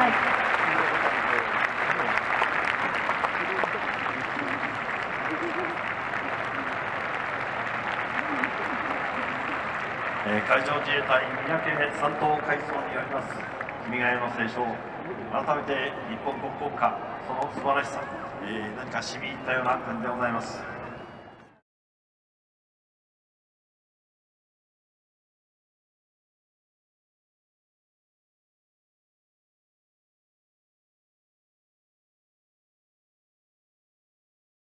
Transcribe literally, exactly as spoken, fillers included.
い。 えー、海上自衛隊三宅三等海曹によります君が代の斉唱、改めて日本国国歌、その素晴らしさ、えー、何か染み入ったような感じでございます。